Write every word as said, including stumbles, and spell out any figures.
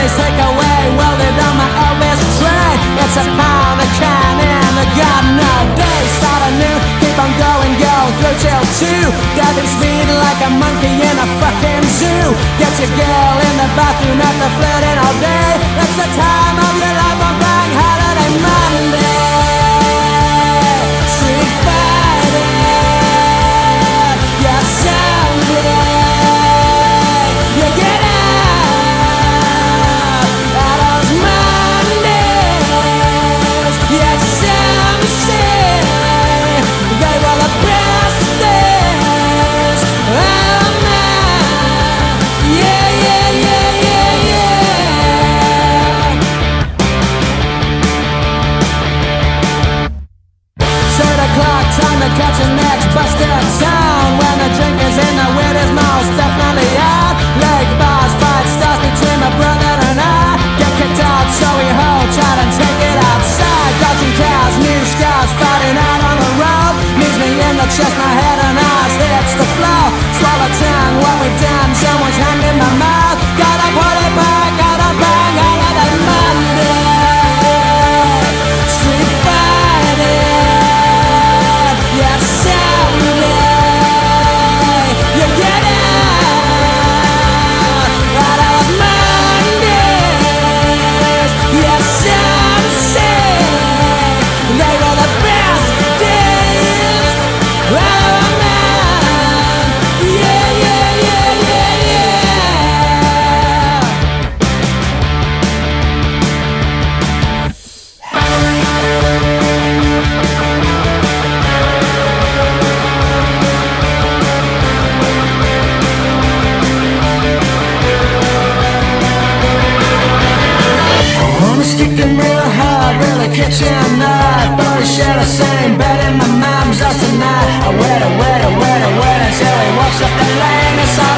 Chinese takeaway welded on my Elvis train. It's a pound of can and I got no day. Start anew, keep on going, go through till two. Diving speed like a monkey in a fucking zoo. Get your girl in the bathroom after flirting all day. It's the time of your life on Bank Holiday Monday. Street fighting, yeah, someday you get out of those Mondays. Yeah, some say they were the best days of mine. Yeah, yeah, yeah, yeah, yeah. Set o'clock, time to catch the next bus to town. When the drink is in, the wind is most definitely out. Leg bars, fight starts between my brother and I. Get kicked out, so we hold tight and take it outside. Dodging cows, new scouts, fighting out on the road. Knees me in the chest, my head and eyes hits the floor. Swallow tongue, what we've done, someone's hand in my mouth. Gotta put it back, gotta bang out of that Monday. Street fighting, yeah, someday you get out out of Mondays. Yeah, some say they were the best days of mine. Yeah, yeah, yeah, yeah, yeah. Wanna stick them real hard, really kitchen knife. But we share the same bed in my mom's house tonight. I wait, I wait, I wait, I wait until he walks up the lane. It's all